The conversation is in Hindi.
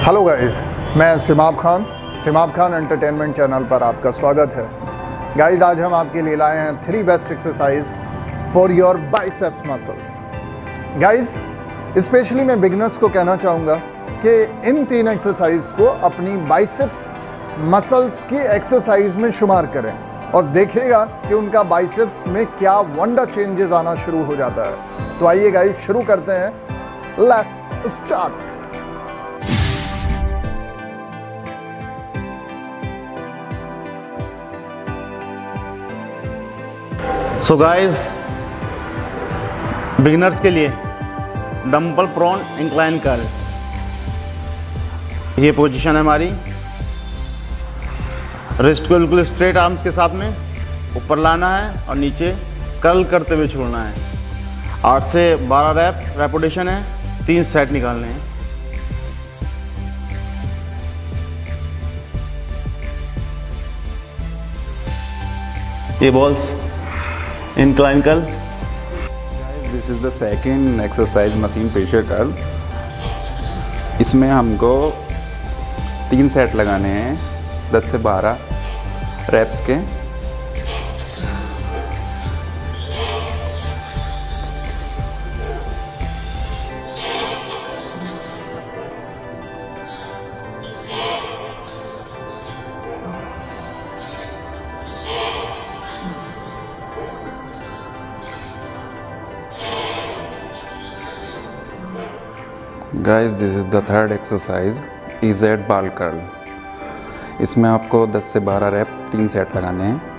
हेलो गाइस, मैं सिमाब खान एंटरटेनमेंट चैनल पर आपका स्वागत है। गाइस, आज हम आपके लिए लाए हैं 3 best exercise for your biceps muscles. Guys, specially मैं बिगिनर्स को कहना चाहूँगा कि इन 3 एक्सरसाइज को अपनी बाइसेप्स मसल्स की एक्सरसाइज में शुमार करें और देखिएगा कि उनका बाइसेप्स में क्या वंडर चेंजेस आना शुरू हो जाता है। तो आइए गाइस, शुरू करते हैं। Let's start. So guys, beginners के लिए डंबल प्रोन इंक्लाइन कर्ल, ये पोजीशन है हमारी। रिस्ट को बिल्कुल स्ट्रेट आर्म्स के साथ में ऊपर लाना है और नीचे कर्ल करते हुए छोड़ना है। 8 से 12 रेपिटेशन है, 3 सेट निकालने हैं। ये balls incline curl. This is the second exercise machine pressure curl. इसमें हमको 3 सेट लगाने हैं 10 से 12 रेप्स के। Guys, this is the third exercise, EZ bar curl. इसमें आपको 10 से 12 रेप 3 सेट लगाने हैं।